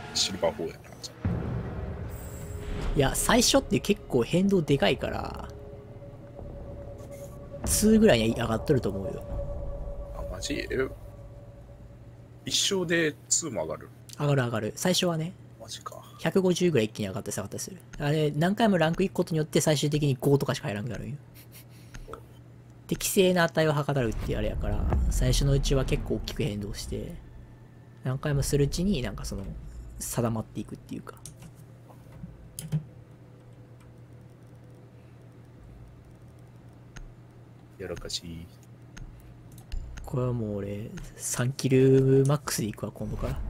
シルバー4やな。 いや、最初って結構変動でかいから、2ぐらいに上がっとると思うよ。 あ、マジ？一生で2も上がる？ 上がる上がる。最初はね、 マジか。 150ぐらい一気に上がったり下がったりする。あれ、何回もランクいくことによって最終的に5とかしか入らなくなるんよ。適正な値を測るっていうあれやから、最初のうちは結構大きく変動して、何回もするうちになんかその、定まっていくっていうか。 やらかし。 これはもう俺、3キルマックスでいくわ、今度から。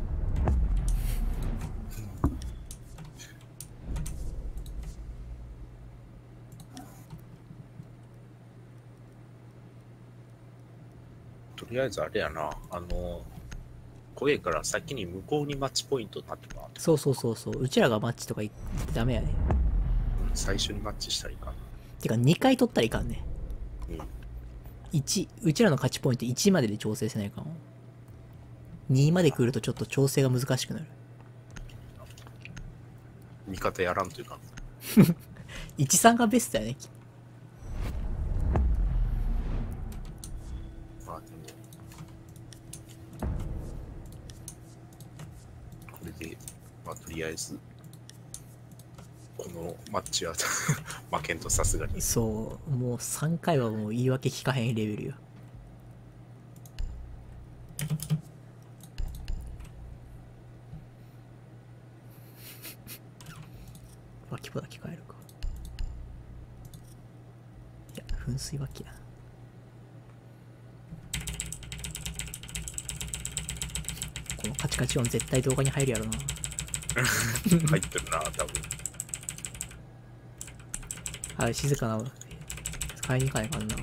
とりあえずあれやな、怖えから先に向こうにマッチポイントになってもらって。 そうそうそうそう。うちらがマッチとか言ってダメやね。 最初にマッチしたらいいかな。 てか2回取ったらいかんね。 うん。 1、うちらの勝ちポイント1までで調整せないかも。2まで来るとちょっと調整が難しくなる。 味方やらんというか。 1、3がベストやね。 まあでも、これで、まあとりあえず、このマッチは負けんとさすがに。 そう、もう3回はもう言い訳聞かへんレベルよ。脇ポだけ変えるか。いや、噴水脇や。このカチカチ音絶対動画に入るやろな。 入ってるな、多分。 あ、静かな。買いに行かないかんな。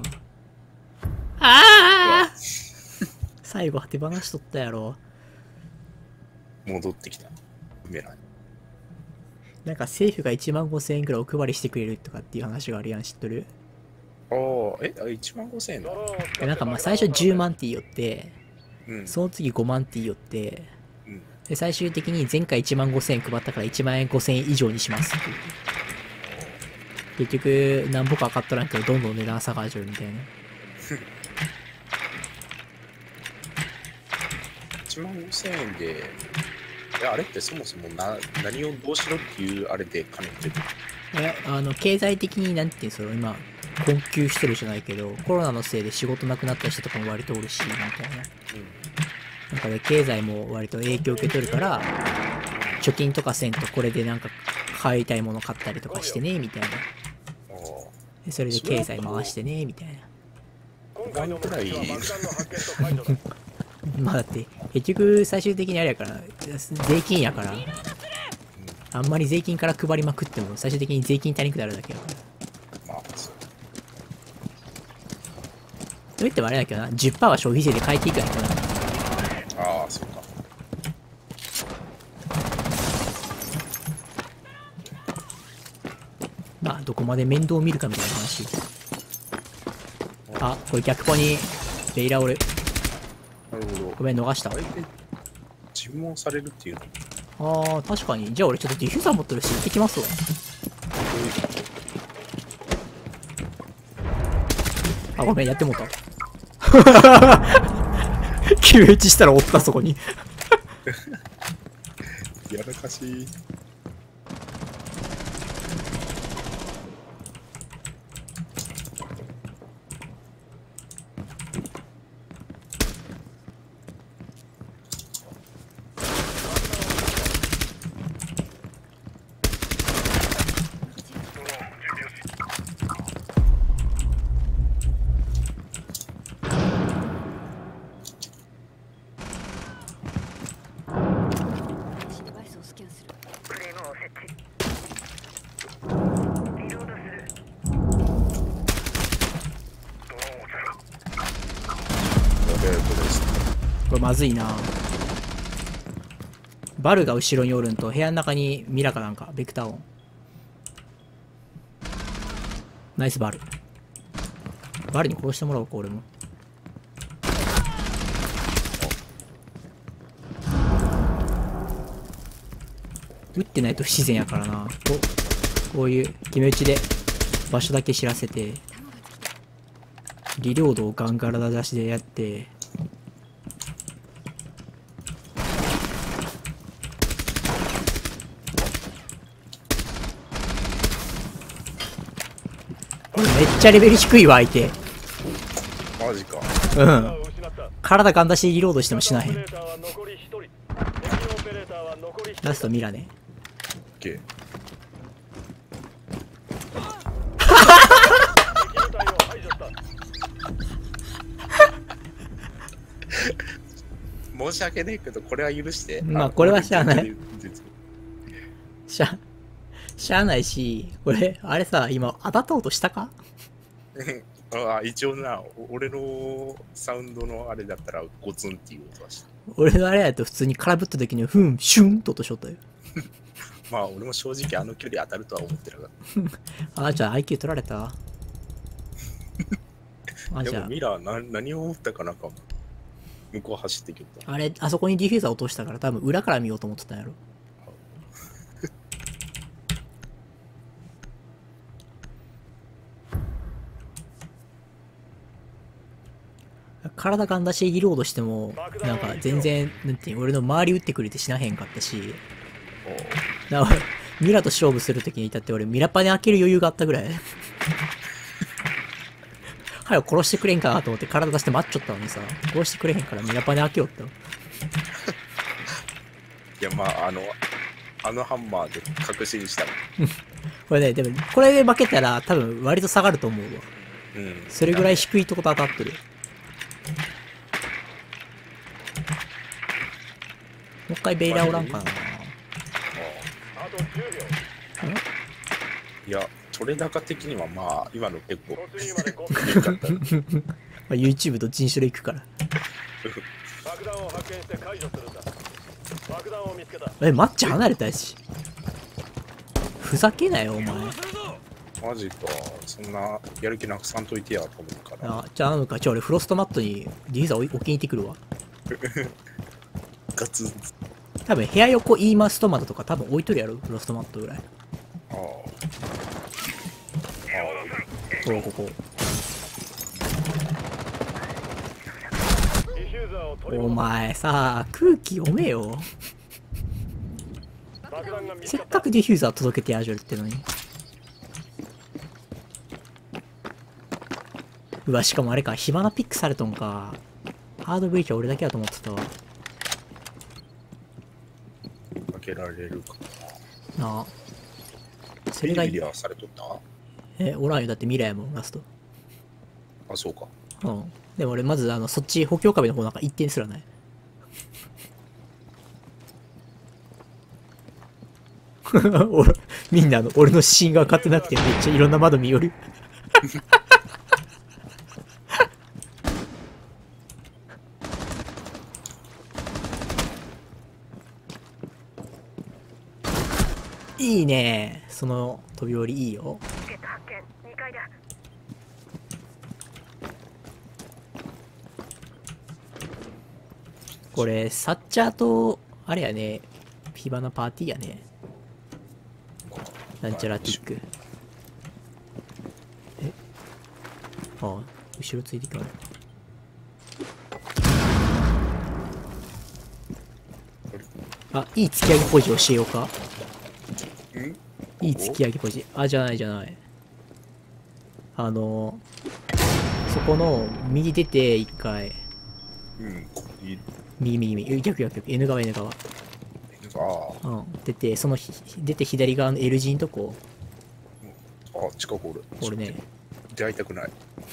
ああ最後手放しとったやろ。 戻ってきた。メラに。 なんか政府が1万5000円くらいお配りしてくれるとかっていう話があるやん、知っとる？ ああ、1万5000円だ。 なんかまあ最初10万って言いよって、 うん。 その次5万って言いよって、 うん。 で最終的に前回1万5000円配ったから1万円5000円以上にしますって言って。結局、何ぼか買っとらんけど、どんどん値段下がるみたいな。 1万5000円で、あれってそもそも何をどうしろっていうあれで金ってる？ 経済的になんていうんですか、今、困窮してるじゃないけど、コロナのせいで仕事なくなった人とかも割とおるし、みたいな。なんかね、経済も割と影響受け取るから、貯金とかせんとこれでなんか買いたいもの買ったりとかしてね、みたいな。でそれで経済回してね、みたいな。 5万くらい。 まあだって、結局最終的にあれやから、税金やから、あんまり税金から配りまくっても最終的に税金足りなくなるだけやから。 まあ、そう。 と言ってもあれだけどな、10% は消費税で変えていくやんかな。 ああ、そうか。 まあ、どこまで面倒見るかみたいな話。あ、これ逆ポに、レイラおる。 なるほど。 ごめん、逃した。 あれで尋問されるっていうの？ あー、確かに。じゃあ俺ちょっとディフューザー持ってるし、行ってきますわ。あ、ごめん、やってもうた。QH したらおった、そこに。 やらかし。 これまずいな。バルが後ろにおるんと部屋の中にミラかなんかベクターオン。ナイスバル。バルに殺してもらおうか俺も。 撃ってないと不自然やからな。こういう決め打ちで場所だけ知らせて、リロードをガンガラ出しでやって、これめっちゃレベル低いわ相手。 マジか。 うん。体ガン出しリロードしても死なへん。ラストミラね。 オッケー。申し訳ないけど、これは許して。 まあ、これはしゃあない。しゃあないし、これ、あれさ、今、当たった音したか？ あ、一応な、俺のサウンドのあれだったら、ゴツンっていう音はした。 俺のあれやと普通に空振った時に、ふん、シュンと音しとったよ。 まあ、俺も正直あの距離当たるとは思ってなかった。 あ、じゃあ IQ 取られた。 あ、でもミラー何を思ったかなんか、向こう走ってきた。 あれ、あそこにディフューザー落としたから多分裏から見ようと思ってたんやろ。体ガン出しリロードしても、なんか全然、なんていう、俺の周り撃ってくれて死なへんかったし、だからミラと勝負するときに至って俺ミラパネ開ける余裕があったぐらい。早く殺してくれんかなと思って体出して待っちゃったのにさ、殺してくれへんからミラパネ開けよった。いや、まあ、あのハンマーで確信した。 これね、でも、これで負けたら多分割と下がると思うわ。 うん。 それぐらい低いとこ当たってる。もう一回ベイラーおらんかな。 いや、取れ高的にはまあ、今の結構良かった。 YouTube どっちにしろ行くから。マッチ離れたし。ふざけなよ、お前。 マジか。そんなやる気なくさんといてやと思うから。 あ、じゃあなんか、俺フロストマットにディーザー置きに行ってくるわ。 ガツン。 多分部屋横イーマストマトとか多分置いとるやろ、フロストマットぐらい。 ああ。 ここ。お前さ、空気読めよ。せっかくディフューザー届けてやるってのに。うわ、しかもあれか、火花ピックされとんか。ハードブリーチは俺だけだと思ってたわ。 かけられるかなあ。それがいい。 ビリビリはされとった？ おらんよ。だって未来やもん、ラスト。 あ、そうか。 うん。でも俺、まず、そっち、補強壁の方なんか一点すらない。みんな俺の視線が分かってなくてめっちゃいろんな窓見よる。いいね。その飛び降りいいよ。これサッチャーとあれやね、フィバナパーティーやね。なんちゃらティック。ああ、後ろついてくる。あ、いい突き上げポジ教えようか。いい突き上げポジ。あ、じゃないじゃない。そこの右出て一回。右、逆、N 側。うん。出て、出て左側の L 字のとこ。 あ、近くおる。 俺ね。 出会いたくない。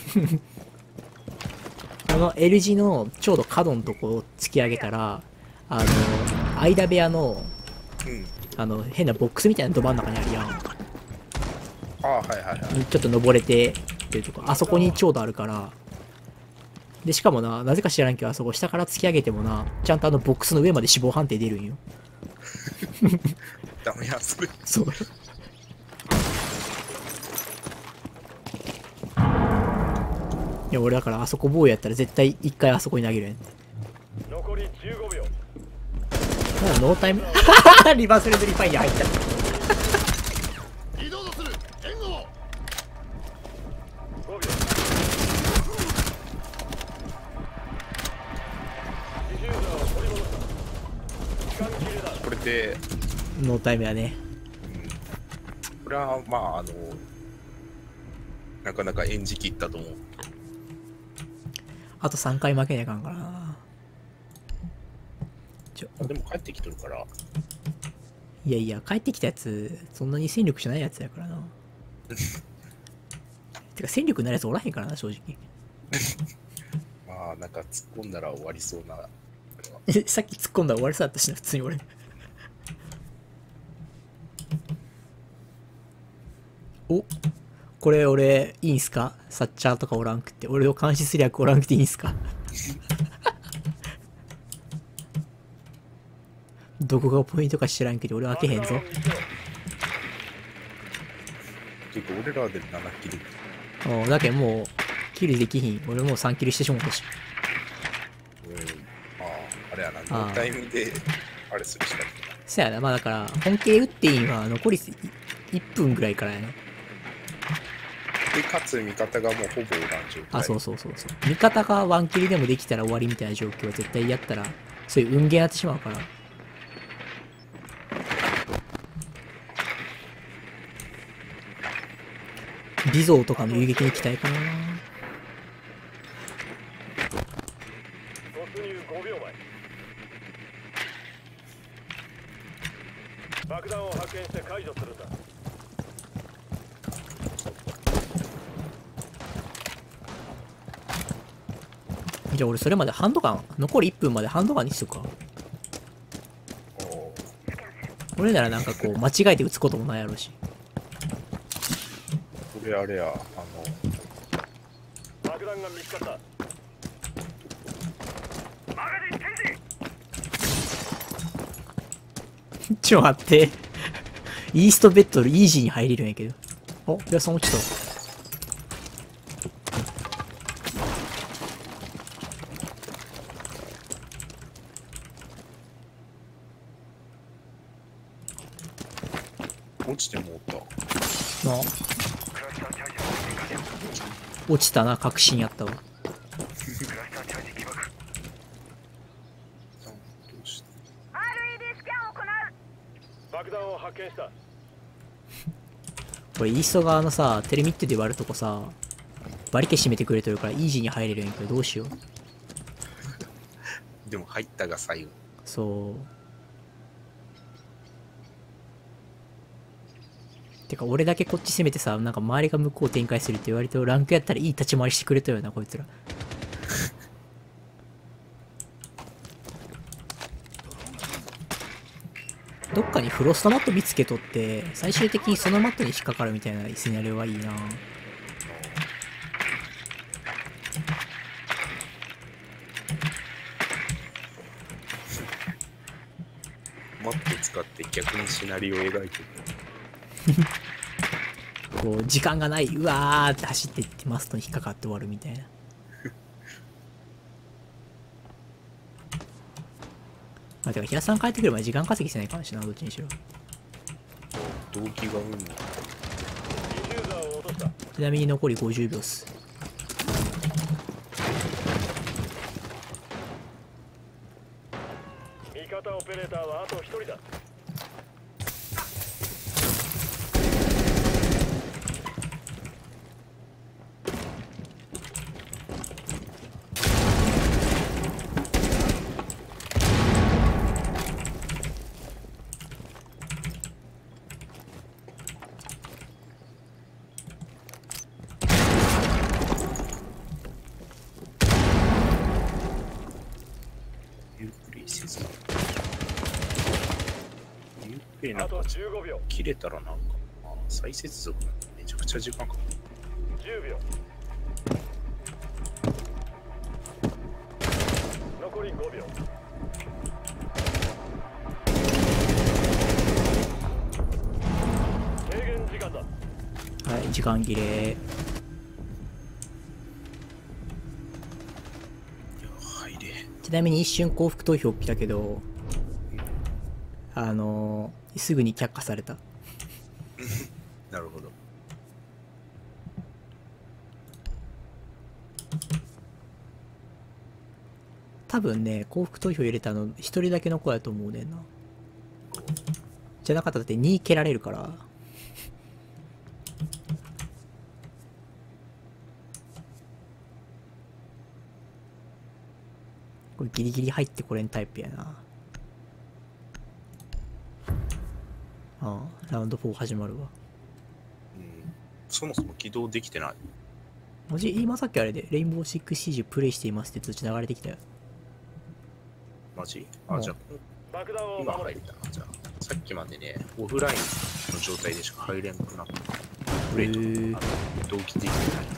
この L 字のちょうど角のとこを突き上げたら、間部屋の、変なボックスみたいなど真ん中にあるやん。 あ、はいはいはい。 ちょっと登れてっていうとこ、あそこにちょうどあるから。で、しかもなぜか知らんけど、あそこ下から突き上げてもな、ちゃんとボックスの上まで死亡判定出るんよ。 ダメや、それ。 そう。いや、俺だからあそこボーイやったら絶対一回あそこに投げるやん。残り15秒。 ノータイムリバースレズリファイヤー入った。 これでノータイムやね。 これはまあなかなか演じきったと思う。 あと3回負けなあかんからな。 でも帰ってきとるから。 いやいや、帰ってきたやつそんなに戦力じゃないやつやからな。てか戦力になるやつおらへんからな、正直。 まあなんか突っ込んだら終わりそうな。 さっき突っ込んだら終わりそうだったしな、普通に俺。お、これ俺いいんすか？サッチャーとかおらんくって、俺を監視すりゃおらんくていいんすか？どこがポイントか知らんけど俺は開けへんぞ。 結構俺らで7キル。 おだけどもうキルできひん。俺もう3キルしてしもうたし。 あれやな、ノータイムであれするしかない。 そやな。まあだから本気で打っていいのは残り1分ぐらいからやな。 でかつ味方がもうほぼおらん状態。 あ、そうそうそうそう。味方がワンキルでもできたら終わりみたいな状況は絶対やったらそういう運ゲーになってしまうから。ビゾーとかの遊撃に期待かな。 突入5秒前。爆弾を発見して解除するんだ。 じゃあ俺それまでハンドガン、残り1分までハンドガンにしとくか。俺ならなんかこう間違えて撃つこともないやろうし。 これあれや、 爆弾が見つかった。 ちょ待って。イーストベッドルイージーに入れるんやけど。お、いや、その落ちた。 落ちてもおった。 なあ。落ちたな、確信やったわ。 爆弾を発見した。 これイースト側のさ、テレミットで割るとこさ、バリケ閉めてくれてるからイージーに入れるんやけど、どうしよう。 でも入ったが最後。 そう。てか俺だけこっち攻めてさ、なんか周りが向こう展開するって割とランクやったらいい立ち回りしてくれたよな、こいつら。どっかにフロストマット見つけとって最終的にそのマットに引っかかるみたいなシナリオがいいな。 マット使って逆にシナリオを描いてる。 こう時間がない、うわーって走っていってマストに引っかかって終わるみたいな。まあ、てか平さん帰ってくれば時間稼ぎしてないかもしれない、どっちにしろ。 動機がうんの。 ちなみに残り50秒っす。 味方オペレーターはあと1人だ。あと15秒。 切れたらなんか、再接続めちゃくちゃ時間かかる。 10秒。残り5秒。制限時間だ。 はい、時間切れ。ちなみに一瞬幸福投票来たけど、 すぐに却下された。 なるほど。 多分ね、幸福投票入れたの一人だけの子やと思うねんな。じゃなかったらだって2蹴られるから。これギリギリ入ってこれんタイプやな。ああ、ラウンド4始まるわ。 そもそも起動できてない。 マジ今さっきあれで、レインボーシックスシージプレイしていますって通知流れてきたよ。 マジ？あ、じゃあ、今入れたな。じゃあ、さっきまでね、オフラインの状態でしか入れなくなった。プレイと同期できてない。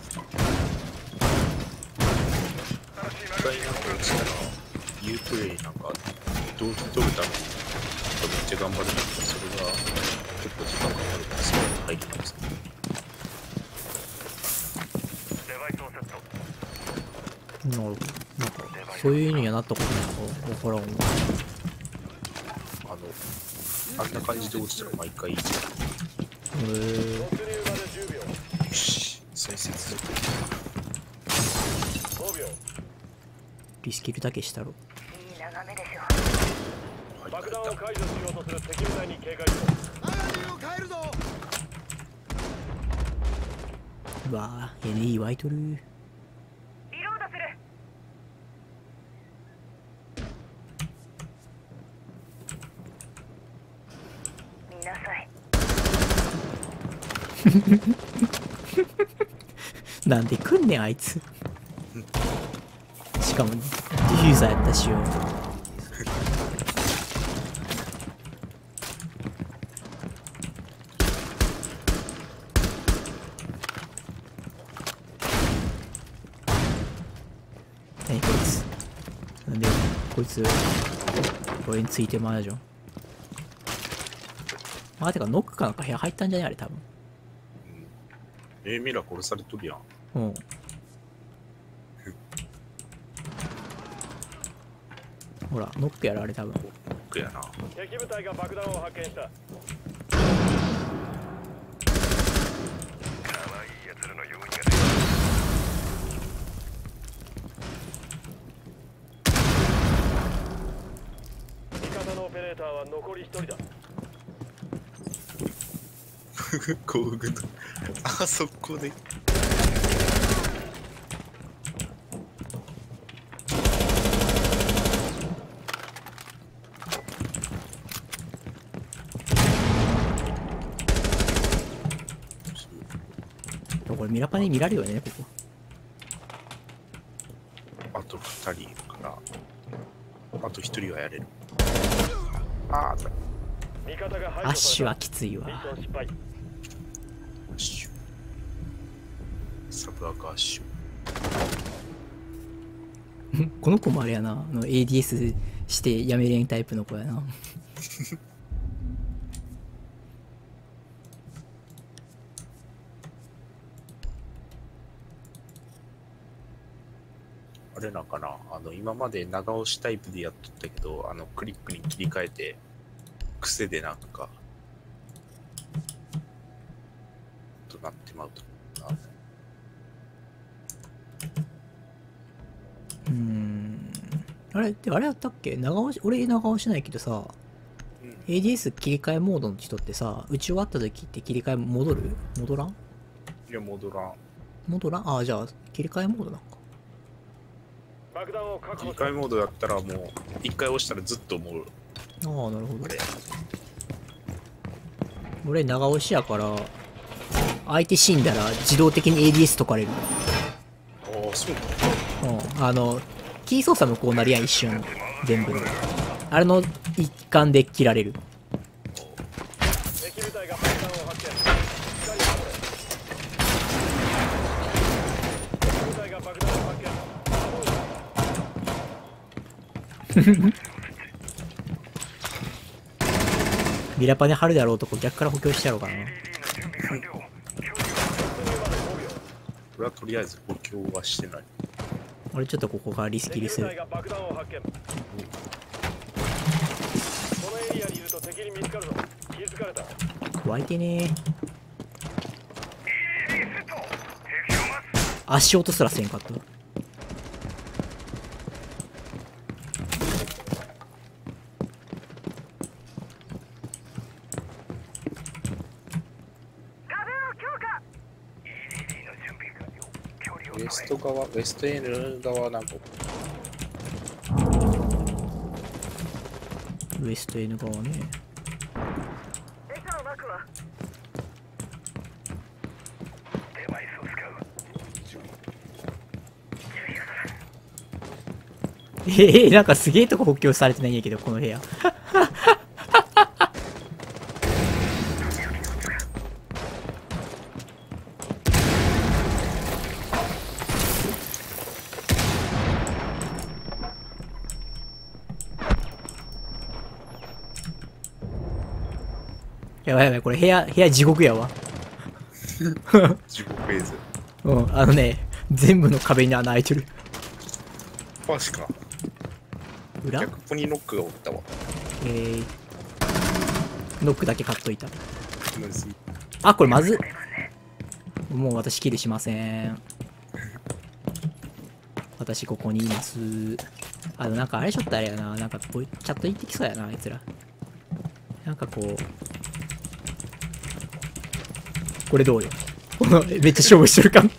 一回なんか落ちたら、U プレイなんか、同期取るために、めっちゃ頑張るんだけど、それが結構時間かかるから、すぐ入り直す。 なるほど。なんか、そういう意味にはなったことないのかわからんわ。 あんな感じで落ちたら毎回いいじゃん。よし、再接続。 リスキルだけしたろ。 爆弾を解除しようとする敵部隊に警戒しろ。 うわぁ、NE 湧いとる。 リロードする。見なさい。 なんで来んねんあいつ。しかもディフューザーやったしよ。何こいつ。なんでこいつ俺についてまうじゃん。あ、てかノックかなんか部屋入ったんじゃねあれ多分。 ミラ殺されとるやん。 うん。ほら、ノックやろ、あれ多分。 ノックやな。 敵部隊が爆弾を発見した。可愛い奴らの用意ができた。味方のオペレーターは残り1人だ。 幸福と。あ、速攻で。 これミラパに見られるよね、ここ。 あと2人から、あと1人はやれる。あー、 味方が排アッシュは除された。 きついわミ。ッション失敗。 アッシュ。サブアカアッシュ。 この子もあれやな、ADS してやめれんタイプの子やな。 あれなんかな、今まで長押しタイプでやっとったけど、クリックに切り替えて、癖でなんか、となってまうと。 あれってあれやったっけ、長押し、俺長押しないけどさ、ADS 切り替えモードの人ってさ、打ち終わった時って切り替え戻らんいや、戻らん。 戻らん。ああ、じゃあ切り替えモードなんか。 爆弾を確切り保する。 替えモードだったらもう、一回押したらずっともう、 ああ、なるほどあ。れ。 俺長押しやから、相手死んだら自動的に ADS 解かれる。 ああ、そううか。 ん。キー操作無効なりやん、一瞬。全部の。あれの一環で切られる。 敵部隊が爆弾を発見。しっかり守れ。敵部隊が爆弾を発見。 ミラパで貼るであろうとこ逆から補強してやろうかな。 俺はとりあえず補強はしてない。 俺ちょっとここからリスキリする。 敵部隊が爆弾を発見。このエリアにいると敵に見つかるぞ。気づかれた。 湧いてねー。足音すらせんかった。 ウエスト側、ウエスト N 側なんかウエスト N 側ね。 餌をまくわ。 なんかすげえとこ補強されてないんやけど、この部屋。やばいやばい、これ部屋地獄やわ。 地獄絵図。 うん、全部の壁に穴開いてる。 マジか。 裏逆ポニーノックがおったわ。 ノックだけ買っといた。 むずい。 あ、これまずっ。もう私キルしません。私ここにいます。なんかあれちょっとあれやな。なんかこうチャット言ってきそうやな、あいつら。なんかこう。これどうよ。このめっちゃ勝負してる感。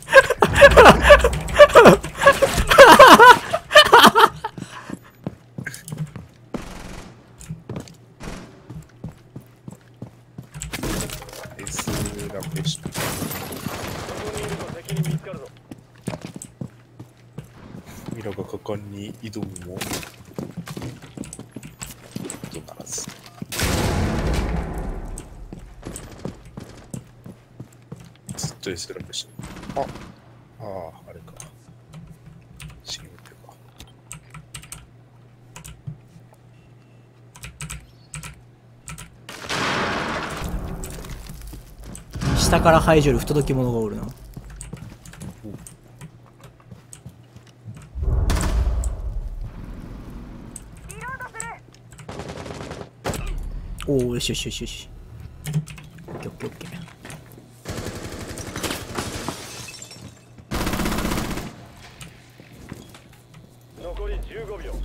S ラペシュ。 ここにいると敵に見つかるぞ。 ミラが果敢に挑むもとならず。ずっと S ラペシュ。ああ、あれか。シグペか。 下から排除る不届き者がおるな。おお、よしよしよしよし。オッケーオッケーオッケー。 残り15秒。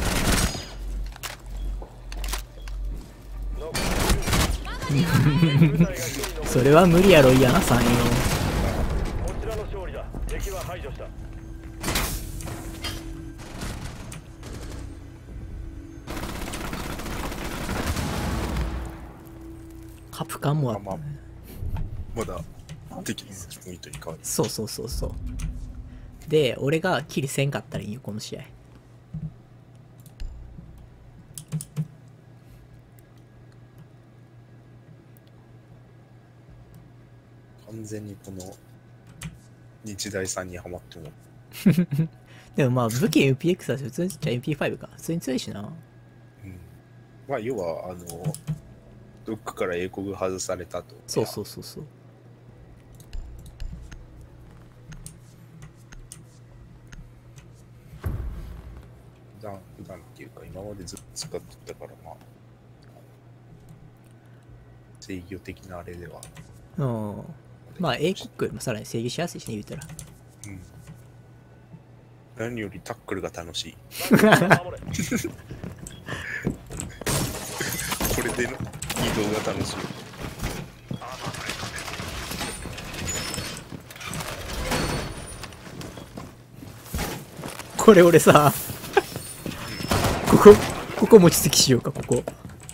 残り10秒。 それは無理やろ、嫌なさんよ。 こちらの勝利だ。敵は排除した。 カプカンもあったまあまだ敵のポイントに変わり。 そうそうそうそう。で、俺がキルせんかったらいいよ、この試合。 完全にこの日大さんにはまっても。 でもまあ、武器 MPX だし、普通に、じゃあ MP5 か。普通に強いしな。 うん。まあ、要は、ドックから英国外されたと。 そうそうそうそう。 普段っていうか、今までずっと使ってたから、まあ、制御的なあれでは。 うん。まあ、英国よりもさらに制御しやすいしね、言うたら。 うん。何よりタックルが楽しい。これでの移動が楽しい。 これ俺さ、ここ餅つきしようか、ここ。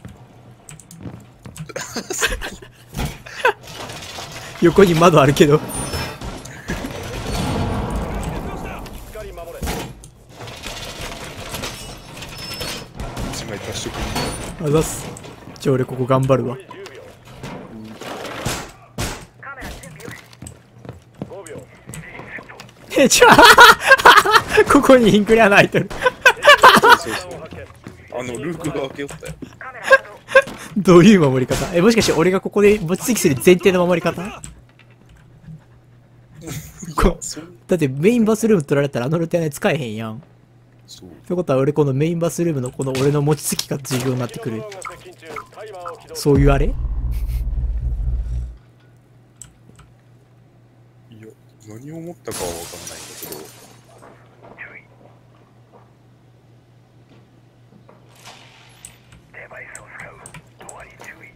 横に窓あるけど。 一枚達色。 あざっす。じゃあ俺ここ頑張るわ。ここにインクリ穴開いてる。 ルークが開けよったよ。 どういう守り方？もしかして俺がここで持ちつきする前提の守り方？だってメインバスルーム取られたらルテナ使えへんやん。 そう。 ってことは俺このメインバスルームのこの俺の持ちつきが重要になってくる。 中タイマーを起動。 そういうあれ？ いや、何を思ったかは分かんないんだけど、 デバイスを使う。ドアに注意。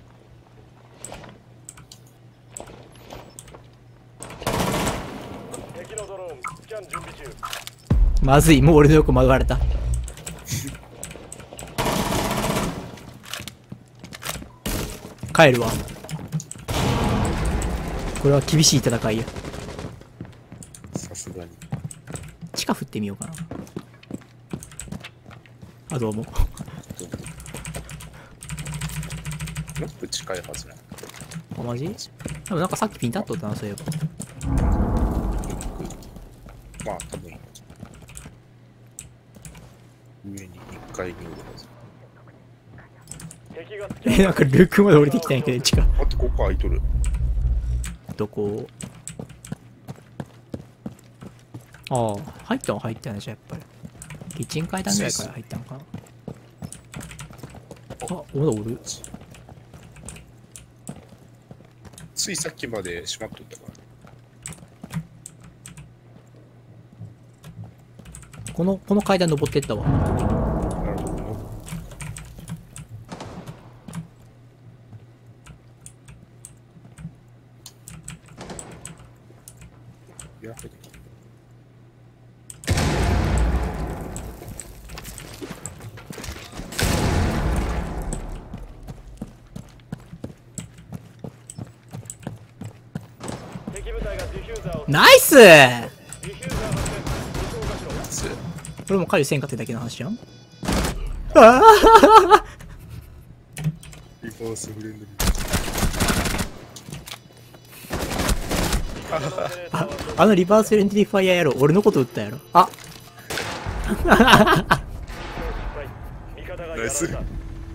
敵のドローンスキャン準備中。 まずい、もう俺の横惑われた。帰るわ。これは厳しい戦いや。 さすがに。 地下振ってみようかな。あ、どうも。 もっと近いはずなの。 あ、マジ？でもなんかさっきピンタッとったな、そういえば。 まあ、多分、上に1階におるはず。 敵がスキャン。 なんかルークまで降りてきたんやけど、地下。 あとここ空いとる。 どこ？ああ、入ったは入ったんじゃ、やっぱり。キッチン階段ぐらいから入ったのかな。あ、まだおる。 ついさっきまで閉まっとったから。 この階段登ってったわ。 なるほどね。いや、 敵部隊がディフューザーを。 ナイス！ ディフューザー発見。武装化しろ。 つこれも狩りせんかってだけの話やん。ああリバースフレンドリー。 あのリバースレンティファイアやろ。俺のこと撃ったやろ。あ失敗。味方がやられナイスた。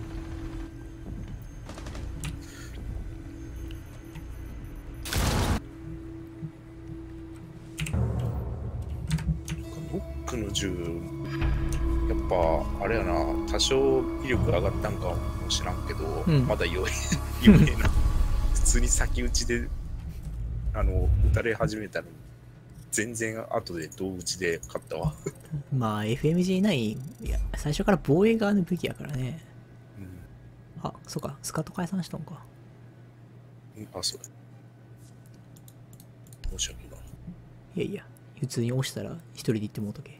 ノックの銃、やっぱあれやな、多少威力上がったんかもしらんけど、 うんまだ弱い弱いな。普通に先打ちで撃たれ始めたのに、全然後で同打ちで勝ったわ。 まあ FMG9、いや、最初から防衛側の武器やからね。あ、そうか、スカット解散したんか。 あ、そうだ。申し訳ない。 いやいや、普通に押したら一人で行ってもうとけ。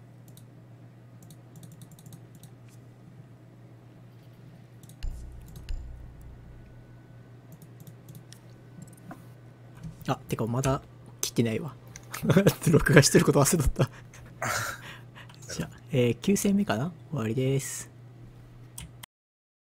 あ、てかまだ切ってないわ。録画してること忘れとった。じゃあ、9戦目かな？終わりです。